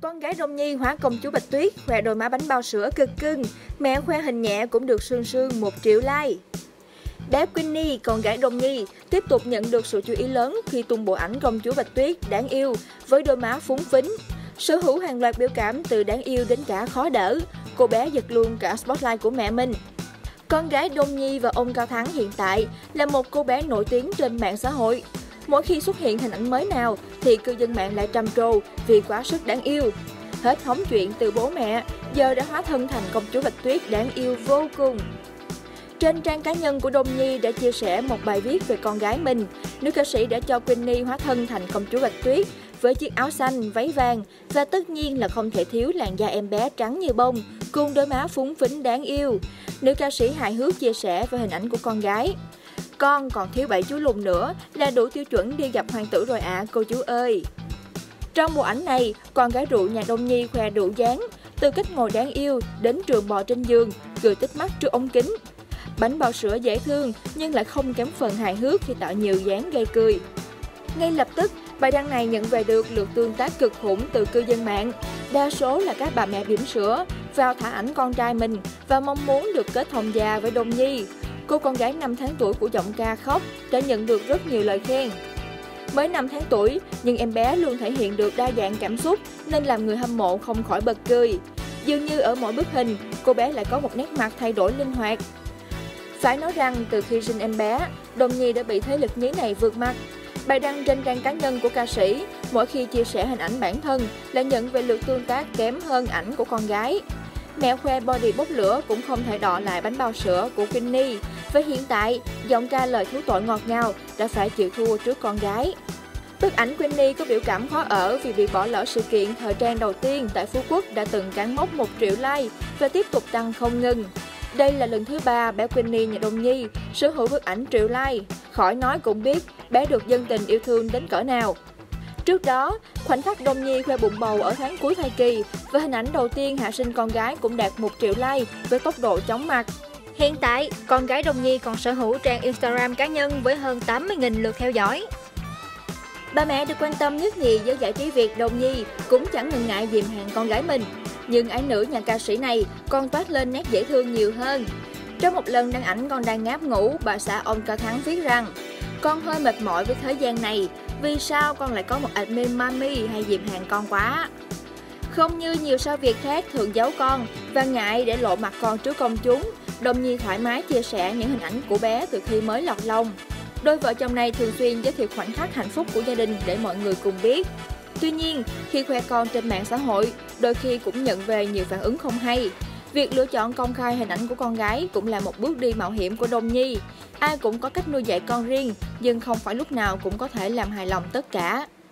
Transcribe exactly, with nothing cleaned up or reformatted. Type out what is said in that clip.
Con gái Đông Nhi hóa công chúa Bạch Tuyết, khoe đôi má bánh bao sữa cực cưng. Mẹ khoe hình nhẹ cũng được sương sương một triệu like. Bé Queenie, con gái Đông Nhi, tiếp tục nhận được sự chú ý lớn khi tung bộ ảnh công chúa Bạch Tuyết đáng yêu với đôi má phúng phính. Sở hữu hàng loạt biểu cảm từ đáng yêu đến cả khó đỡ, cô bé giật luôn cả spotlight của mẹ mình. Con gái Đông Nhi và ông Cao Thắng hiện tại là một cô bé nổi tiếng trên mạng xã hội. Mỗi khi xuất hiện hình ảnh mới nào thì cư dân mạng lại trầm trồ vì quá sức đáng yêu. Hết hóng chuyện từ bố mẹ, giờ đã hóa thân thành công chúa Bạch Tuyết đáng yêu vô cùng. Trên trang cá nhân của Đông Nhi đã chia sẻ một bài viết về con gái mình. Nữ ca sĩ đã cho Queenie hóa thân thành công chúa Bạch Tuyết với chiếc áo xanh, váy vàng và tất nhiên là không thể thiếu làn da em bé trắng như bông cùng đôi má phúng phính đáng yêu. Nữ ca sĩ hài hước chia sẻ về hình ảnh của con gái. Con còn thiếu bảy chú lùn nữa là đủ tiêu chuẩn đi gặp hoàng tử rồi ạ à, cô chú ơi. Trong bộ ảnh này, con gái rượu nhà Đông Nhi khoe đủ dáng, từ cách ngồi đáng yêu đến trường bò trên giường, cười tích mắt trước ống kính. Bánh bao sữa dễ thương nhưng lại không kém phần hài hước khi tạo nhiều dáng gây cười. Ngay lập tức, bài đăng này nhận về được lượt tương tác cực khủng từ cư dân mạng. Đa số là các bà mẹ bỉm sữa vào thả ảnh con trai mình và mong muốn được kết hôn già với Đông Nhi. Cô con gái năm tháng tuổi của giọng ca khóc đã nhận được rất nhiều lời khen. Mới năm tháng tuổi, nhưng em bé luôn thể hiện được đa dạng cảm xúc nên làm người hâm mộ không khỏi bật cười. Dường như ở mỗi bức hình, cô bé lại có một nét mặt thay đổi linh hoạt. Phải nói rằng từ khi sinh em bé, Đông Nhi đã bị thế lực nhí này vượt mặt. Bài đăng trên trang cá nhân của ca sĩ, mỗi khi chia sẻ hình ảnh bản thân là nhận về lượt tương tác kém hơn ảnh của con gái. Mẹ khoe body bốc lửa cũng không thể đọ lại bánh bao sữa của Queenie. Và hiện tại, giọng ca lời thú tội ngọt ngào đã phải chịu thua trước con gái. Bức ảnh Queenie có biểu cảm khó ở vì bị bỏ lỡ sự kiện thời trang đầu tiên tại Phú Quốc đã từng cán mốc một triệu like và tiếp tục tăng không ngừng. Đây là lần thứ ba bé Queenie nhà Đông Nhi sở hữu bức ảnh triệu like. Khỏi nói cũng biết bé được dân tình yêu thương đến cỡ nào. Trước đó, khoảnh khắc Đông Nhi khoe bụng bầu ở tháng cuối thai kỳ và hình ảnh đầu tiên hạ sinh con gái cũng đạt một triệu like với tốc độ chóng mặt. Hiện tại, con gái Đông Nhi còn sở hữu trang Instagram cá nhân với hơn tám mươi nghìn lượt theo dõi. Bà mẹ được quan tâm nhất nhì với giải trí Việt Đông Nhi cũng chẳng ngần ngại dìm hàng con gái mình. Nhưng ái nữ nhà ca sĩ này còn toát lên nét dễ thương nhiều hơn. Trong một lần đăng ảnh con đang ngáp ngủ, bà xã ông Cao Thắng viết rằng: "Con hơi mệt mỏi với thế gian này, vì sao con lại có một admin mami hay dìm hàng con quá?" Không như nhiều sao Việt khác thường giấu con và ngại để lộ mặt con trước công chúng, Đông Nhi thoải mái chia sẻ những hình ảnh của bé từ khi mới lọt lông. Đôi vợ chồng này thường xuyên giới thiệu khoảnh khắc hạnh phúc của gia đình để mọi người cùng biết. Tuy nhiên, khi khoe con trên mạng xã hội, đôi khi cũng nhận về nhiều phản ứng không hay. Việc lựa chọn công khai hình ảnh của con gái cũng là một bước đi mạo hiểm của Đông Nhi. Ai cũng có cách nuôi dạy con riêng, nhưng không phải lúc nào cũng có thể làm hài lòng tất cả.